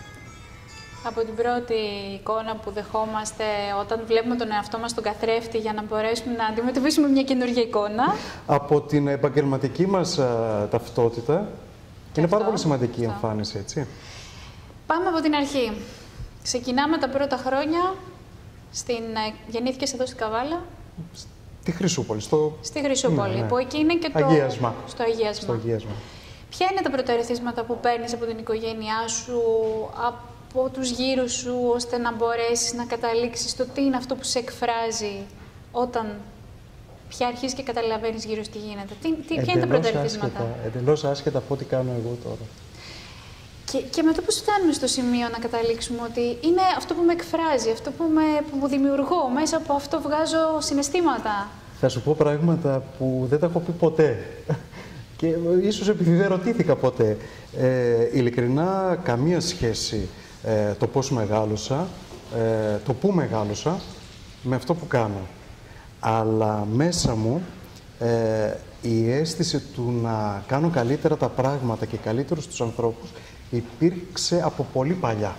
από την πρώτη εικόνα που δεχόμαστε όταν βλέπουμε τον εαυτό μας στον καθρέφτη για να μπορέσουμε να αντιμετωπίσουμε μια καινούργια εικόνα. Από την επαγγελματική μας α, ταυτότητα. Και είναι αυτό, πάρα πολύ σημαντική αυτό. Η εμφάνιση, έτσι. Πάμε από την αρχή. Ξεκινάμε τα πρώτα χρόνια. Στην, γεννήθηκες εδώ στην Καβάλα. Στη Χρυσούπολη. Στο... Στη Χρυσούπολη, ναι, ναι. Που εκεί είναι και το... Αγίασμα. Στο αγίασμα. Στο αγίασμα. Ποια είναι τα πρώτα ερεθίσματα που παίρνεις από την οικογένειά σου, από τους γύρους σου, ώστε να μπορέσεις να καταλήξεις στο τι είναι αυτό που σε εκφράζει όταν πια αρχίζεις και καταλαβαίνεις γύρω τι γίνεται. Τι, τι, ποια είναι τα πρώτα ερεθίσματα. Εντελώς άσχετα από ό,τι κάνω εγώ τώρα. Και, και μετά πώς φτάνουμε στο σημείο να καταλήξουμε ότι είναι αυτό που με εκφράζει, αυτό που, με, που μου δημιουργώ, μέσα από αυτό βγάζω συναισθήματα. Θα σου πω πράγματα που δεν τα έχω πει ποτέ. Και ίσως επειδή δεν ρωτήθηκα ποτέ. Ε, ειλικρινά, καμία σχέση ε, το πώς μεγάλωσα, ε, το πού μεγάλωσα, με αυτό που κάνω. Αλλά μέσα μου ε, η αίσθηση του να κάνω καλύτερα τα πράγματα και καλύτερους τους ανθρώπους υπήρξε από πολύ παλιά.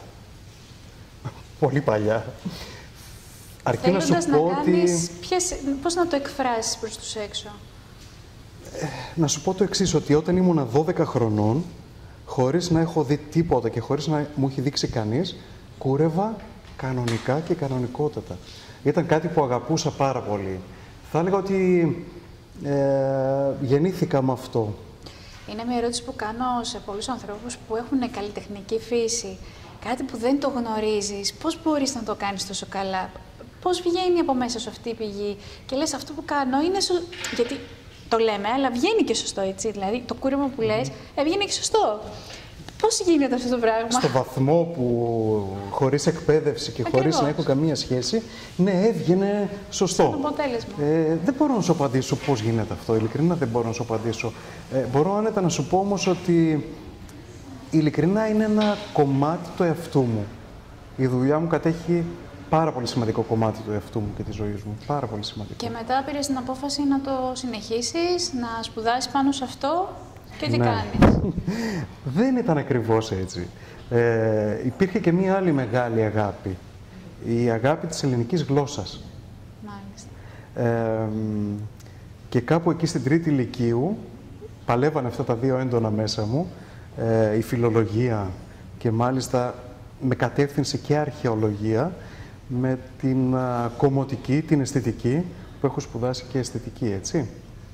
Πολύ παλιά. Αρκεί να σου να πω κάνεις, ότι... Ποιες, πώς να το εκφράσεις προς τους έξω. Ε, να σου πω το εξής, ότι όταν ήμουν δώδεκα χρονών, χωρίς να έχω δει τίποτα και χωρίς να μου έχει δείξει κανείς, κούρευα κανονικά και κανονικότατα. Ήταν κάτι που αγαπούσα πάρα πολύ. Θα έλεγα ότι ε, γεννήθηκα με αυτό. Είναι μια ερώτηση που κάνω σε πολλούς ανθρώπους που έχουν καλλιτεχνική φύση. Κάτι που δεν το γνωρίζεις, πώς μπορείς να το κάνεις τόσο καλά, πώς βγαίνει από μέσα σου αυτή η πηγή και λες αυτό που κάνω είναι σωστό. Γιατί το λέμε, αλλά βγαίνει και σωστό, έτσι. Δηλαδή το κούρεμα που λες έβγαινε και σωστό. Πώς γίνεται αυτό το πράγμα. Στο βαθμό που χωρίς εκπαίδευση και Ακριβώς. χωρίς να έχω καμία σχέση, ναι, έβγαινε σωστό. Σαν αποτέλεσμα. Ε, δεν μπορώ να σου απαντήσω πώς γίνεται αυτό, ειλικρινά δεν μπορώ να σου απαντήσω. Ε, μπορώ άνετα να σου πω όμως ότι ειλικρινά είναι ένα κομμάτι του εαυτού μου. Η δουλειά μου κατέχει πάρα πολύ σημαντικό κομμάτι του εαυτού μου και της ζωής μου. Πάρα πολύ σημαντικό. Και μετά πήρες την απόφαση να το συνεχίσεις, να σπουδάσεις πάνω σε αυτό. Και τι ναι. κάνεις. Δεν ήταν ακριβώς έτσι. Ε, υπήρχε και μία άλλη μεγάλη αγάπη. Η αγάπη της ελληνικής γλώσσας. Μάλιστα. Ε, και κάπου εκεί στην τρίτη λυκείου παλεύανε αυτά τα δύο έντονα μέσα μου. Ε, η φιλολογία και μάλιστα με κατεύθυνση και αρχαιολογία με την α, κομμωτική, την αισθητική που έχω σπουδάσει και αισθητική, έτσι.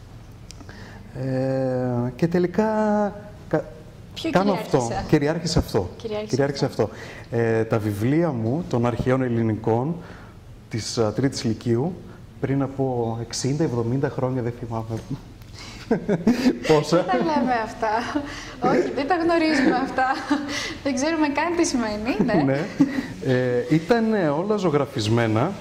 Ε, και τελικά κα, κάνω αυτό. Κυριάρχησε αυτό. Κυριάρχησε αυτό. Ε, τα βιβλία μου των αρχαίων ελληνικών της uh, τρίτης λυκείου πριν από εξήντα εβδομήντα χρόνια, δεν θυμάμαι πόσα. Δεν τα λέμε αυτά. Όχι, δεν τα γνωρίζουμε αυτά. Δεν ξέρουμε καν τι σημαίνει. Ναι. ναι. Ε, ήταν όλα ζωγραφισμένα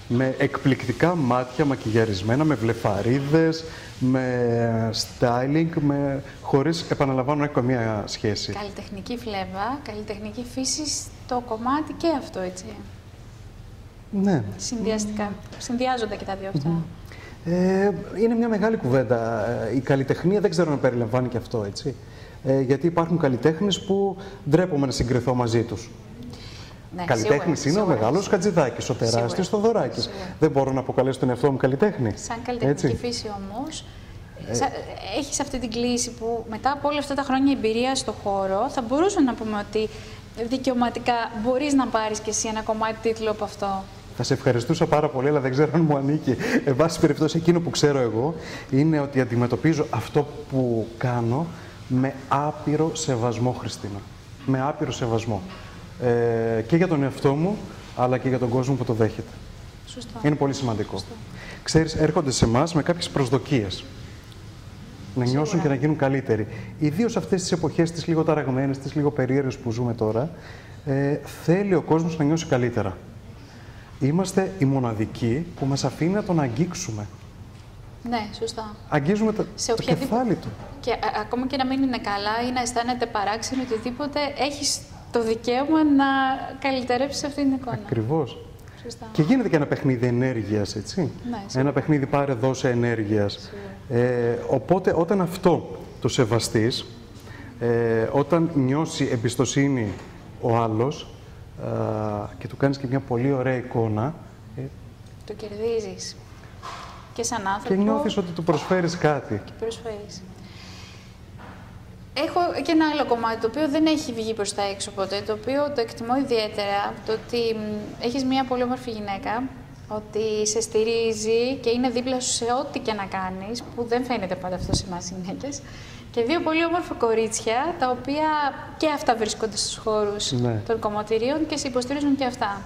με εκπληκτικά μάτια μακιγιαρισμένα, με βλεφαρίδες, με styling, με... χωρίς, επαναλαμβάνω, να έχει καμία σχέση. Καλλιτεχνική φλέβα, καλλιτεχνική φύση στο κομμάτι και αυτό, έτσι. Ναι. Συνδυαστικά. Mm. Συνδυάζονται και τα δύο αυτά. Mm. Ε, είναι μια μεγάλη κουβέντα. Η καλλιτεχνία δεν ξέρω να περιλαμβάνει και αυτό, έτσι. Ε, γιατί υπάρχουν καλλιτέχνες που ντρέπομαι να συγκριθώ μαζί τους. Ναι, καλλιτέχνης είναι σίγουρα, ο μεγάλος Χατζηδάκης, ο τεράστιος Θοδωράκης. Δεν μπορώ να αποκαλέσω τον εαυτό μου καλλιτέχνη. Σαν καλλιτεχνική έτσι. Φύση όμως, ε... έχεις αυτή την κλίση που μετά από όλα αυτά τα χρόνια εμπειρία στο χώρο, θα μπορούσαμε να πούμε ότι δικαιωματικά μπορείς να πάρεις κι εσύ ένα κομμάτι τίτλο από αυτό. Θα σε ευχαριστούσα πάρα πολύ, αλλά δεν ξέρω αν μου ανήκει. Εν πάση περιπτώσει, εκείνο που ξέρω εγώ είναι ότι αντιμετωπίζω αυτό που κάνω με άπειρο σεβασμό, Χριστίνα. Με άπειρο σεβασμό. Ε, και για τον εαυτό μου, αλλά και για τον κόσμο που το δέχεται. Σωστό. Είναι πολύ σημαντικό. Σωστό. Ξέρεις, έρχονται σε εμάς με κάποιες προσδοκίες. Να νιώσουν Σίγουρα. Και να γίνουν καλύτεροι. Ιδίως αυτές τις εποχές, τις λίγο ταραγμένες, τις λίγο περίεργες που ζούμε τώρα, ε, θέλει ο κόσμος να νιώσει καλύτερα. Είμαστε οι μοναδικοί που μας αφήνει να τον αγγίξουμε. Ναι, σωστά. Αγγίζουμε το, το κεφάλι του. Και α, ακόμα και να μην είναι καλά ή να αισθάνεται παράξενο οτιδήποτε, έχεις το δικαίωμα να καλυτερέψεις αυτή την εικόνα. Ακριβώς. Σωστά. Και γίνεται και ένα παιχνίδι ενέργειας, έτσι. Ναι, ένα παιχνίδι πάρε δώσε ενέργειας. Ε, οπότε όταν αυτό το σεβαστείς, ε, όταν νιώσει εμπιστοσύνη ο άλλος ε, και του κάνεις και μια πολύ ωραία εικόνα, ε, το κερδίζεις. Και σαν άνθρωπο. Και νιώθεις ότι του προσφέρεις κάτι. Και προσφέρεις. Έχω και ένα άλλο κομμάτι, το οποίο δεν έχει βγει προς τα έξω ποτέ, το οποίο το εκτιμώ ιδιαίτερα, το ότι έχεις μια πολύ όμορφη γυναίκα, ότι σε στηρίζει και είναι δίπλα σου σε ό,τι και να κάνεις, που δεν φαίνεται πάντα αυτό σε εμάς γυναίκες, και δύο πολύ όμορφα κορίτσια, τα οποία και αυτά βρίσκονται στους χώρους ναι. των κομμωτηρίων και σε υποστηρίζουν και αυτά.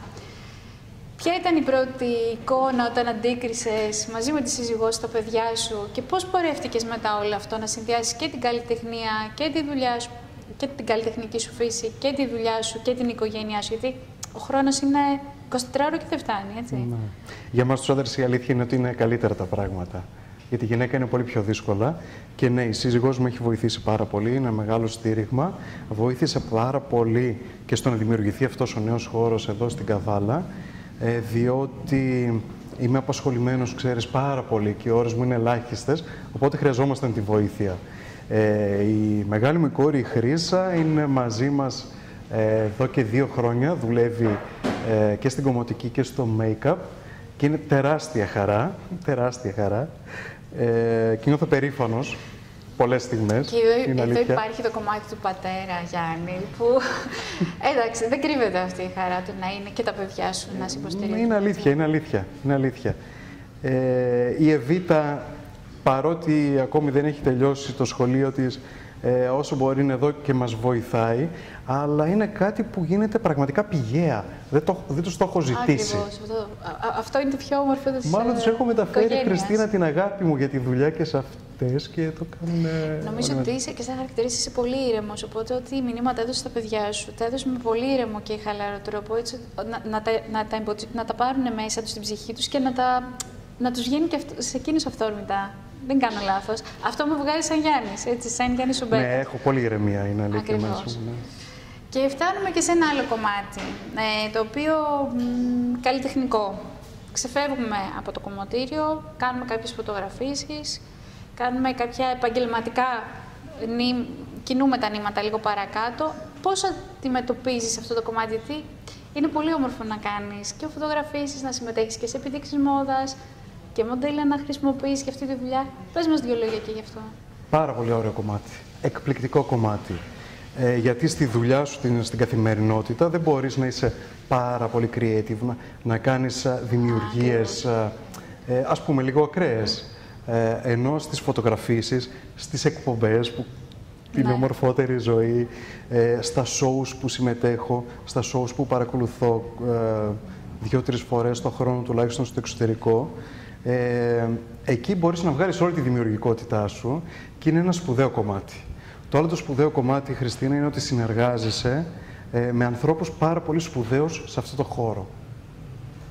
Ποια ήταν η πρώτη εικόνα όταν αντίκρισες μαζί με τη σύζυγό σου, τα παιδιά σου και πώς πορεύτηκες μετά όλο αυτό να συνδυάσεις και την καλλιτεχνία και τη δουλειά σου, και την καλλιτεχνική σου φύση και τη δουλειά σου και την οικογένειά σου, γιατί ο χρόνος είναι εικοσιτετράωρο και δεν φτάνει, έτσι. Ναι. Για μας τους άντρες η αλήθεια είναι ότι είναι καλύτερα τα πράγματα. Γιατί η γυναίκα είναι πολύ πιο δύσκολα και ναι, η σύζυγός μου έχει βοηθήσει πάρα πολύ, είναι μεγάλο στήριγμα. Βοήθησε πάρα πολύ και στο να δημιουργηθεί αυτός ο νέος χώρος εδώ στην Καβάλα. Ε, διότι είμαι απασχολημένος, ξέρεις, πάρα πολύ και οι ώρες μου είναι ελάχιστες, οπότε χρειαζόμασταν τη βοήθεια. Ε, η μεγάλη μου κόρη, η Χρύσα, είναι μαζί μας ε, εδώ και δύο χρόνια, δουλεύει ε, και στην κομμωτική και στο make-up και είναι τεράστια χαρά, τεράστια χαρά ε, και νιώθω περήφανος πολλές στιγμές. Και εδώ, εδώ υπάρχει το κομμάτι του πατέρα, Γιάννη, που εντάξει, δεν κρύβεται αυτή η χαρά του να είναι και τα παιδιά σου να σε υποστηρίζουν. Είναι αλήθεια, είναι αλήθεια. Είναι αλήθεια. Ε, η Εβίτα, παρότι ακόμη δεν έχει τελειώσει το σχολείο της, ε, όσο μπορεί είναι εδώ και μας βοηθάει, αλλά είναι κάτι που γίνεται πραγματικά πηγαία. Δεν, το, δεν τους το έχω ζητήσει. Ακριβώς. Αυτό, α, αυτό είναι το πιο όμορφο της Μάλλον τους έχω μεταφέρει, Χριστίνα, την αγάπη μου για τη δουλειά και σε αυτές και το κάνουν. Νομίζω ότι είσαι και σαν χαρακτηριστής είσαι πολύ ήρεμος, οπότε ό,τι μηνύματα έδωσε στα παιδιά σου, τα έδωσε με πολύ ήρεμο και χαλαρό τρόπο, έτσι, να, να, τα, να, τα, να τα πάρουν μέσα τους στην ψυχή τους και να, τα, να τους γίνει και αυτο, σε εκείνους αυθόρμητα. Δεν κάνω λάθος. Αυτό μου βγάζει σαν Γιάννης, έτσι, σαν Γιάννη Σουμπέτα. Ναι, έχω πολύ ηρεμία, είναι αλήθεια μέσα μου. Ναι. Και φτάνουμε και σε ένα άλλο κομμάτι, ε, το οποίο μ, καλλιτεχνικό. Ξεφεύγουμε από το κομμωτήριο, κάνουμε κάποιες φωτογραφίσεις, κάνουμε κάποια επαγγελματικά, νη, κινούμε τα νήματα λίγο παρακάτω. Πώς αντιμετωπίζεις αυτό το κομμάτι, γιατί είναι πολύ όμορφο να κάνεις και φωτογραφίσεις, να συμμετέχεις και σε επιδείξεις μόδας και μοντέλα να χρησιμοποιείς για αυτή τη δουλειά. Πες μας δύο λόγια και γι' αυτό. Πάρα πολύ ωραίο κομμάτι. Εκπληκτικό κομμάτι. Ε, γιατί στη δουλειά σου, στην, στην καθημερινότητα, δεν μπορείς να είσαι πάρα πολύ creative, να, να κάνεις α, δημιουργίες, α, ε, ας πούμε, λίγο ακραίες. Ε, ενώ στις φωτογραφίσεις, στις εκπομπές που την ναι. ομορφότερη ζωή, ε, στα shows που συμμετέχω, στα shows που παρακολουθώ ε, δύο-τρεις φορές το χρόνο τουλάχιστον στο εξωτερικό, ε, εκεί μπορείς να βγάλεις όλη τη δημιουργικότητά σου και είναι ένα σπουδαίο κομμάτι. Το άλλο το σπουδαίο κομμάτι, Χριστίνα, είναι ότι συνεργάζεσαι ε, με ανθρώπους πάρα πολύ σπουδαίους σε αυτό το χώρο.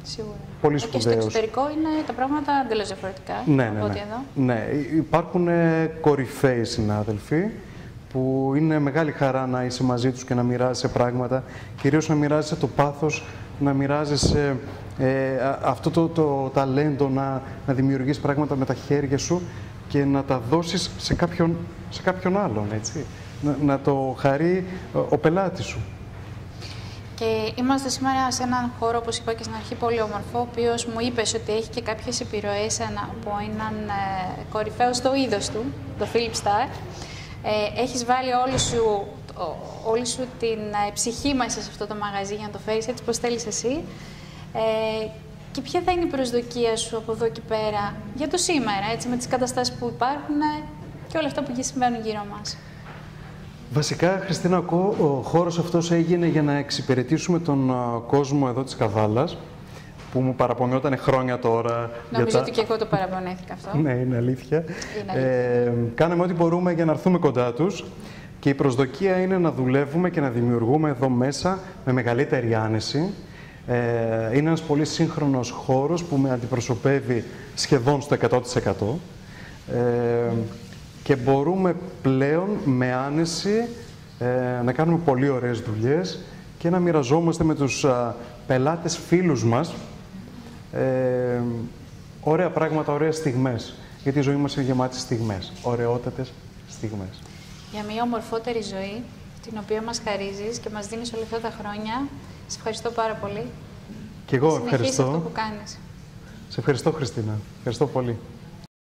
Σίγουρα. Πολύ Ε, σπουδαίος. Και στο εξωτερικό είναι τα πράγματα εντελώς διαφορετικά Ναι, από ναι, ό,τι ναι. εδώ. Ναι, υπάρχουν ε, κορυφαίοι συνάδελφοι που είναι μεγάλη χαρά να είσαι μαζί τους και να μοιράζεσαι πράγματα, κυρίως να μοιράζεσαι το πάθος, να μοιράζεσαι ε, αυτό το, το ταλέντο να, να δημιουργείς πράγματα με τα χέρια σου και να τα δώσεις σε κάποιον, σε κάποιον άλλον, έτσι. Να, να το χαρεί ο πελάτης σου. Και είμαστε σήμερα σε έναν χώρο, όπως είπα και στην αρχή, πολύ όμορφο, ο οποίος μου είπες ότι έχει και κάποιες επιρροές από έναν ε, κορυφαίο στο είδος του, το Philip Starr. Ε, έχεις βάλει όλη σου, όλη σου την ε, ψυχή μέσα σε αυτό το μαγαζί για να το φέρεις έτσι πως θέλεις εσύ. Ε, και ποια θα είναι η προσδοκία σου από εδώ και πέρα για το σήμερα, έτσι, με τις καταστάσεις που υπάρχουν και όλα αυτά που συμβαίνουν γύρω μας. Βασικά, Χριστίνα, ο χώρος αυτός έγινε για να εξυπηρετήσουμε τον κόσμο εδώ της Καβάλας, που μου παραπονιόταν χρόνια τώρα. Νομίζω τα... ότι και εγώ το παραπονέθηκα αυτό. Ναι, είναι αλήθεια. Είναι αλήθεια. Ε, κάναμε ό,τι μπορούμε για να έρθουμε κοντά τους και η προσδοκία είναι να δουλεύουμε και να δημιουργούμε εδώ μέσα με μεγαλύτερη άνεση. Ε, είναι ένας πολύ σύγχρονος χώρος που με αντιπροσωπεύει σχεδόν στο εκατό τοις εκατό. Ε, και μπορούμε πλέον με άνεση ε, να κάνουμε πολύ ωραίες δουλειές και να μοιραζόμαστε με τους α, πελάτες φίλους μας ε, ωραία πράγματα, ωραίες στιγμές. Γιατί η ζωή μας είναι γεμάτη στιγμές, ωραιότατες στιγμές. Για μια ομορφότερη ζωή, την οποία μας χαρίζεις και μας δίνεις όλα αυτά τα χρόνια, σε ευχαριστώ πάρα πολύ. Και εγώ Συνεχίσεις ευχαριστώ. αυτό που κάνεις. Σε ευχαριστώ, Χριστίνα. Ευχαριστώ πολύ.